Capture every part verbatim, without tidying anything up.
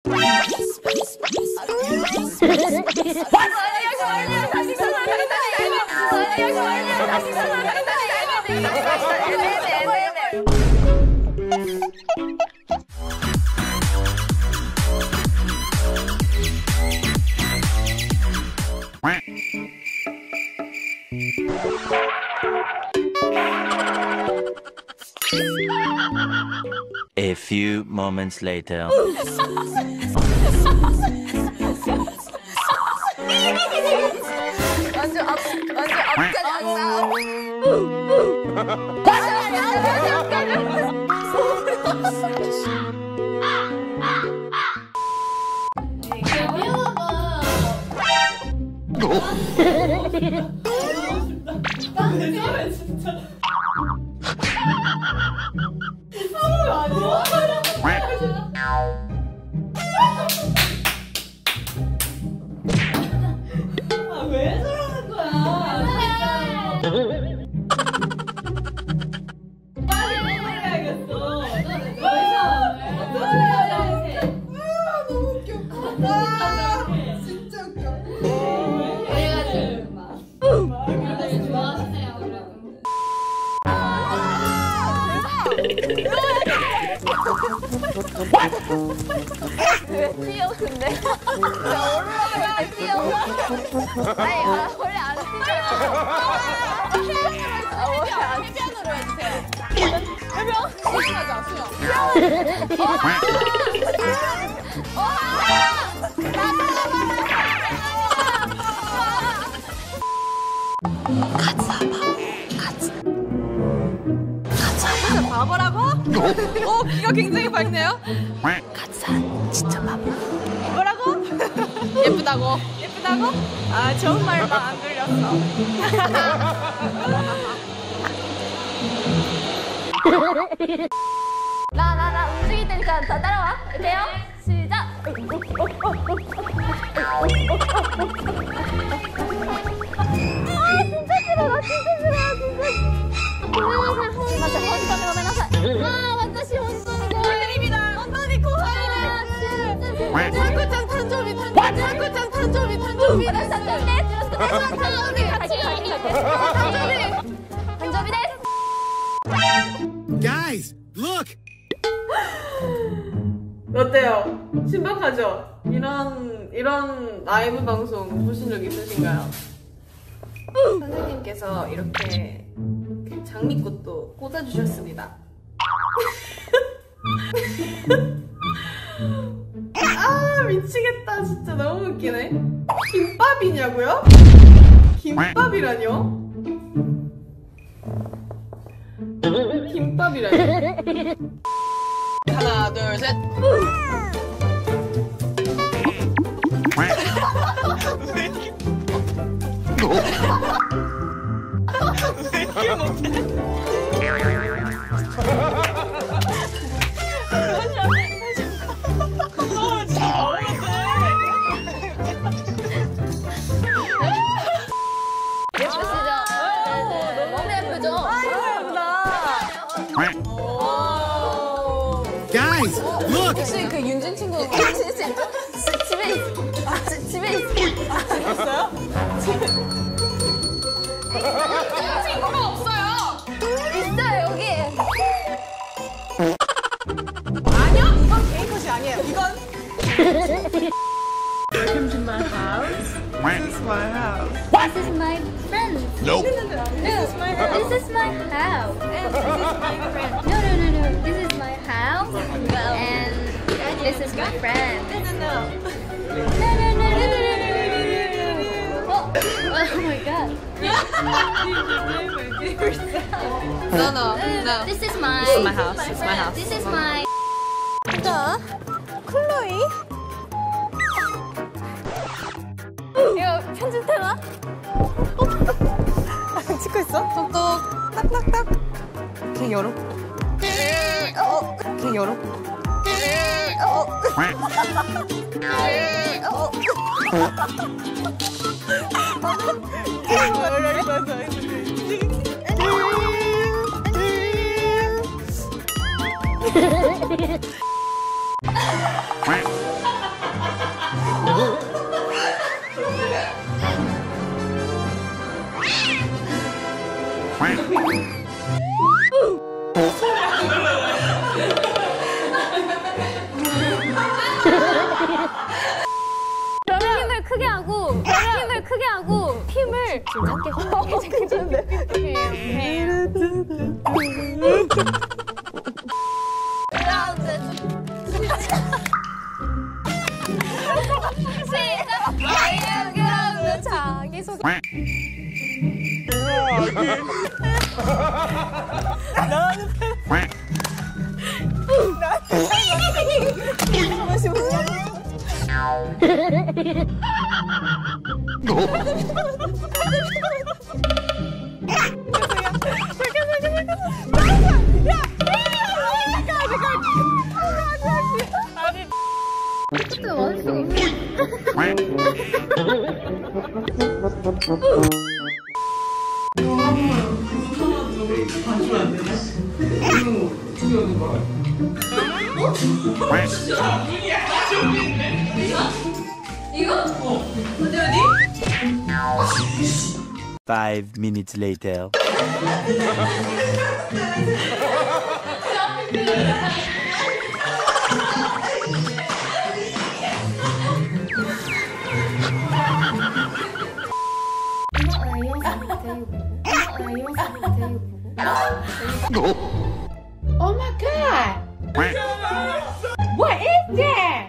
A few moments later. 완전 앞, 완전 앞까지 안 나와. 왜 저러는 거야? 빨리 해야겠어. 너무 웃겨. 아, 진짜 웃겨. 그래가지고 막 다들 좋아하시네요, 그럼. 왜 뛰어오는데? 나 올라가야 뛰어오. 아니, 아, 원래 안 뛰잖아. 아, 원래 안 해변으로 해주세요. 해변? 수영하자, 수영. 와! 가자, 가자. 가자. 바보라고? 오, 귀가 굉장히 밝네요. 가자, 진짜 바보. 뭐라고? 예쁘다고. 예쁘다고? 아, 좋은 말만 안 들렸어. 나, 나, 나 움직일 테니까 다 따라와. 돼요? 시작! 아, 진짜 싫어. 나 진짜 싫어. 진짜. 맞아, 거기서 그러면서. 아, 완전 시원스러워. 드립니다. 언니 고마워요. 장구짱 탄조비, 탄조비. 장구짱 탄조비, 탄조비. 탄조비. 탄조비. 같이 같이 탄조비. 탄조비 데. Guys, look. 어때요? 신박하죠? 이런 이런 라이브 방송 보신 적 있으신가요? 선생님께서 이렇게 장미꽃도 꽂아주셨습니다. 아, 미치겠다. 진짜 너무 웃기네. 김밥이냐고요? 김밥이라뇨? 김밥이라뇨? 하나, 둘, 셋. 예쁘시죠? 너무 예쁘죠? Guys, look. 혹시 그 윤진 친구 윤진 씨 집에 있 아, 지, 집에 있 있어요? 집에 친구가 없어요. 있어요 여기. 아니요, 이건 개인 컷이 아니에요. 이건. Welcome to my house. This is my house. This is my friend. Nope. This is my house. This is my house. And this is my friend. No, no, no, no. This is my house. And this is my friend. No, no, no. No, no, no, no, no, no, no, no. Oh, oh my god. No, no, no. This is my. This is my house. This is my house. This is my. 자, 클로이. 이거 편집되나? 찍고 있어? 똑똑 딱딱딱. 걔 열어. 어, 걔 열어. 어. 어. 힘을 크게 하고 힘을 크게 하고 힘을 좀 작게 시작. 자기소개. 진짜 맛있어. Five minutes later. Oh my god! What is that?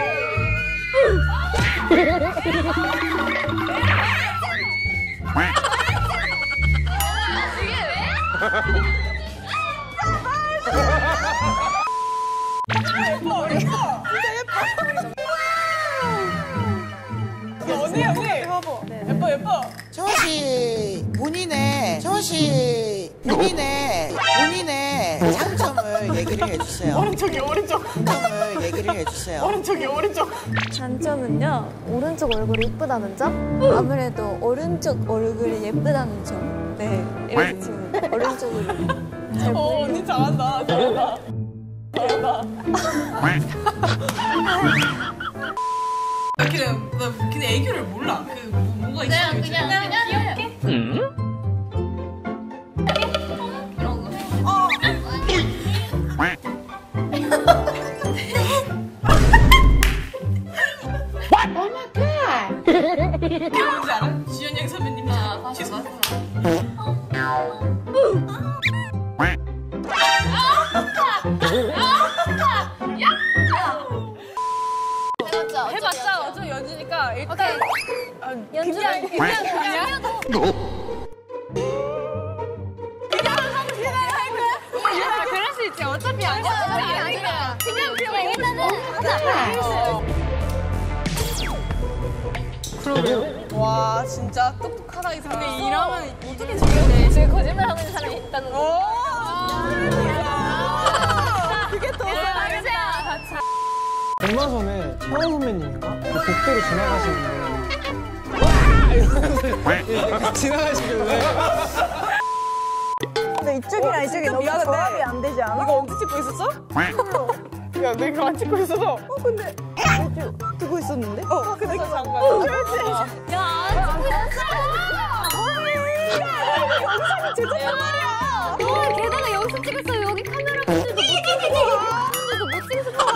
언니 언니 예뻐 예뻐. 정호씨 본인의 정호씨 본인의 본인의 장점을 얘기를 해주세요. 오른쪽이 오른쪽. 장점을 얘기를 해주세요. 오른쪽이 오른쪽. 장점은요, 오른쪽 얼굴이 예쁘다는 점? 아무래도 오른쪽 얼굴이 예쁘다는 점. 네, 이렇게 지금 오른쪽으로 잘 어 보이는. 언니 잘한다 잘한다 잘한다. 나 그냥 나 그냥 애교를 몰라. 그 뭐, 뭐가 있어? 그냥 그냥 그냥 귀엽게. 이런 거. 어. Oh my god! 이게 뭔지 알아? 지연양 선배님. 아, 봤어, 취소. 봤어. 해봤자 해봤자 어차피 연주니까 일단 연주를 그냥 그냥 그럴 수 있지. 어차피 안 어차피 아니야. 그냥 그냥 일단은 하자. 그러게요. 와 진짜 똑똑하다 이 사람. 근데 이러면 어떻게 네, 지금 거짓말 하고 있는 사람이 있다는 거. 오. 그게 더 잘하겠다. 얼마 전에 차원 선배님인가? 그 복도로 지나가시는데 와! 이러면서 지나가시길래 근데 이쪽이랑 이쪽이 너무 미안한데. 조합이 안 되지 않아? 이거 언제 찍고 있었어? 야, 너 이거 안 찍고 있었어? 어 근데 이쪽 두고 있었는데? 어, 근데 그 잠깐. 야, 영상이 제작한 말이야. 너 게다가 여기서 찍었어. 여기 카메라 분들도 못 찍었어. 분들도 못 찍었어.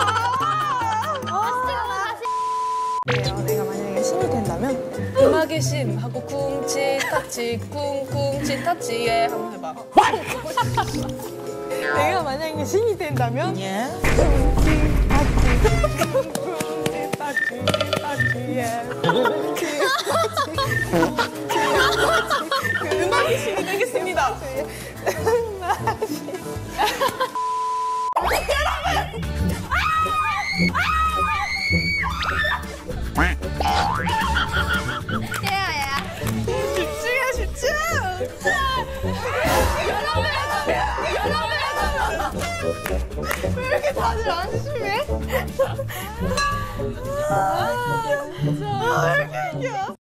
그래요. 내가 만약에 신이 된다면 음악의 신 하고 쿵치 타치 쿵쿵치 타치에 한번 해봐. 내가 만약에 신이 된다면 예? 음악의 신이 되겠습니다. 집중해 집중. 왜 이렇게 다들 안심해? 아, 진짜. 아, 왜 이렇게 웃겨?